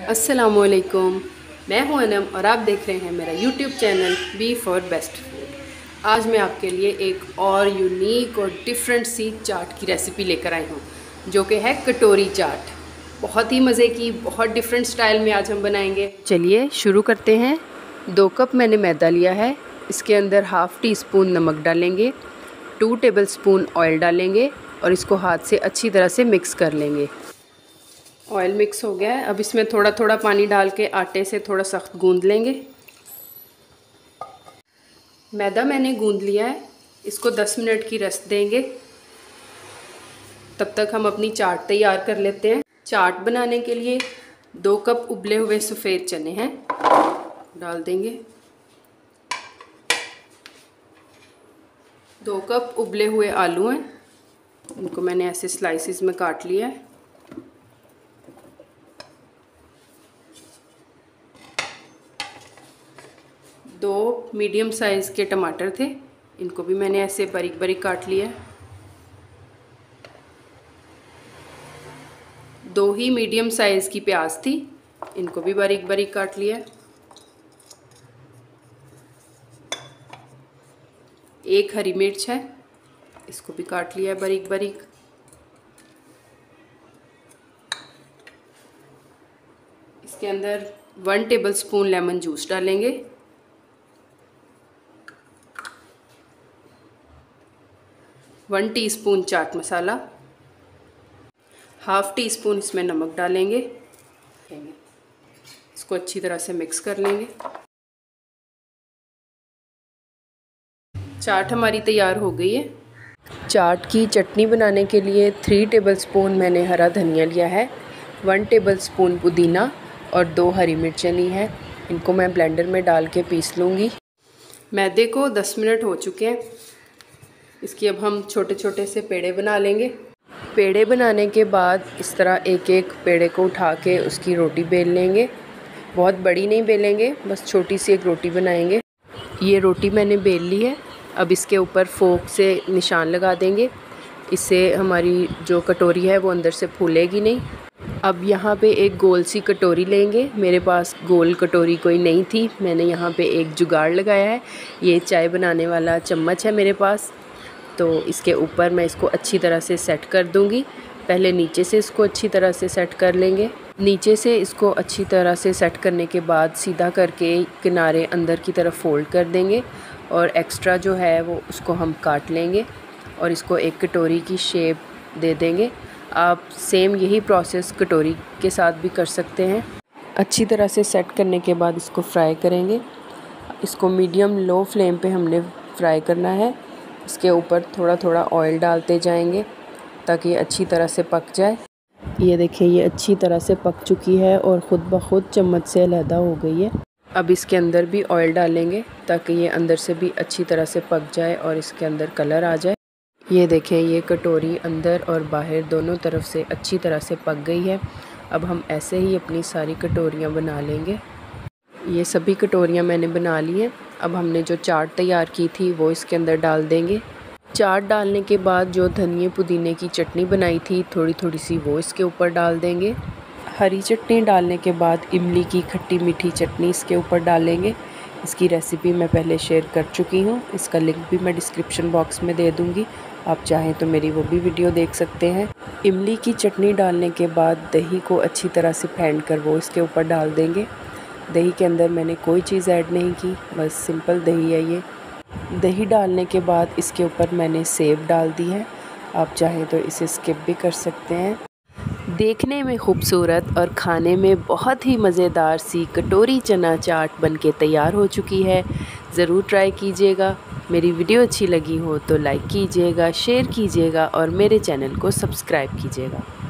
अस्सलामुअलैकुम, मैं हूं अनम और आप देख रहे हैं मेरा YouTube channel B for best food. आज मैं आपके लिए एक और यूनिक और डिफरेंट सी चाट की रेसिपी लेकर आई हूं, जो कि है कटोरी चाट। बहुत ही मज़े की, बहुत डिफरेंट स्टाइल में आज हम बनाएंगे। चलिए शुरू करते हैं। 2 कप मैंने मैदा लिया है, इसके अंदर हाफ़ टी स्पून नमक डालेंगे, 2 टेबलस्पून ऑयल डालेंगे और इसको हाथ से अच्छी तरह से मिक्स कर लेंगे। ऑयल मिक्स हो गया है, अब इसमें थोड़ा थोड़ा पानी डाल के आटे से थोड़ा सख्त गूंद लेंगे। मैदा मैंने गूंद लिया है, इसको 10 मिनट की रेस्ट देंगे। तब तक हम अपनी चाट तैयार कर लेते हैं। चाट बनाने के लिए 2 कप उबले हुए सफ़ेद चने हैं, डाल देंगे। 2 कप उबले हुए आलू हैं, इनको मैंने ऐसे स्लाइसिस में काट लिया है। 2 मीडियम साइज़ के टमाटर थे, इनको भी मैंने ऐसे बारीक बारीक काट लिया है। 2 ही मीडियम साइज़ की प्याज थी, इनको भी बारीक बारीक काट लिया है। 1 हरी मिर्च है, इसको भी काट लिया है बारीक बारीक। इसके अंदर 1 टेबलस्पून लेमन जूस डालेंगे। 1 teaspoon chaat masala, half teaspoon इसमें नमक डालेंगे। इसको अच्छी तरह से मिक्स कर लेंगे। चाट हमारी तैयार हो गई है। चाट की चटनी बनाने के लिए 3 टेबलस्पून मैंने हरा धनिया लिया है, 1 टेबलस्पून पुदीना और 2 हरी मिर्चें ली हैं। इनको मैं ब्लेंडर में डाल के पीस लूँगी। मैदे को 10 मिनट हो चुके हैं, इसकी अब हम छोटे छोटे से पेड़े बना लेंगे। पेड़े बनाने के बाद इस तरह एक एक पेड़े को उठा के उसकी रोटी बेल लेंगे। बहुत बड़ी नहीं बेलेंगे, बस छोटी सी एक रोटी बनाएंगे। ये रोटी मैंने बेल ली है, अब इसके ऊपर फोक से निशान लगा देंगे। इससे हमारी जो कटोरी है वो अंदर से फूलेगी नहीं। अब यहाँ पे एक गोल सी कटोरी लेंगे। मेरे पास गोल कटोरी कोई नहीं थी, मैंने यहाँ पे एक जुगाड़ लगाया है। ये चाय बनाने वाला चम्मच है मेरे पास, तो इसके ऊपर मैं इसको अच्छी तरह से सेट कर दूंगी। पहले नीचे से इसको अच्छी तरह से सेट कर लेंगे। नीचे से इसको अच्छी तरह से सेट करने के बाद सीधा करके किनारे अंदर की तरफ फोल्ड कर देंगे और एक्स्ट्रा जो है वो उसको हम काट लेंगे और इसको एक कटोरी की शेप दे देंगे। आप सेम यही प्रोसेस कटोरी के साथ भी कर सकते हैं। अच्छी तरह से सेट करने के बाद इसको फ्राई करेंगे। इसको मीडियम लो फ्लेम पे हमने फ्राई करना है। इसके ऊपर थोड़ा थोड़ा ऑयल डालते जाएंगे ताकि अच्छी तरह से पक जाए। ये देखिए, ये अच्छी तरह से पक चुकी है और ख़ुद ब खुद चम्मच से अलहदा हो गई है। अब इसके अंदर भी ऑयल डालेंगे ताकि ये अंदर से भी अच्छी तरह से पक जाए और इसके अंदर कलर आ जाए। ये देखें, ये कटोरी अंदर और बाहर दोनों तरफ से अच्छी तरह से पक गई है। अब हम ऐसे ही अपनी सारी कटोरियाँ बना लेंगे। ये सभी कटोरियाँ मैंने बना ली हैं। अब हमने जो चाट तैयार की थी वो इसके अंदर डाल देंगे। चाट डालने के बाद जो धनिए पुदीने की चटनी बनाई थी थोड़ी थोड़ी सी, वो इसके ऊपर डाल देंगे। हरी चटनी डालने के बाद इमली की खट्टी मीठी चटनी इसके ऊपर डालेंगे। इसकी रेसिपी मैं पहले शेयर कर चुकी हूँ, इसका लिंक भी मैं डिस्क्रिप्शन बॉक्स में दे दूँगी। आप चाहें तो मेरी वो भी वीडियो देख सकते हैं। इमली की चटनी डालने के बाद दही को अच्छी तरह से फेंट कर वो इसके ऊपर डाल देंगे। दही के अंदर मैंने कोई चीज़ ऐड नहीं की, बस सिंपल दही है ये। दही डालने के बाद इसके ऊपर मैंने सेब डाल दी है। आप चाहें तो इसे स्किप भी कर सकते हैं। देखने में खूबसूरत और खाने में बहुत ही मज़ेदार सी कटोरी चना चाट बनके तैयार हो चुकी है। ज़रूर ट्राई कीजिएगा। मेरी वीडियो अच्छी लगी हो तो लाइक कीजिएगा, शेयर कीजिएगा और मेरे चैनल को सब्सक्राइब कीजिएगा।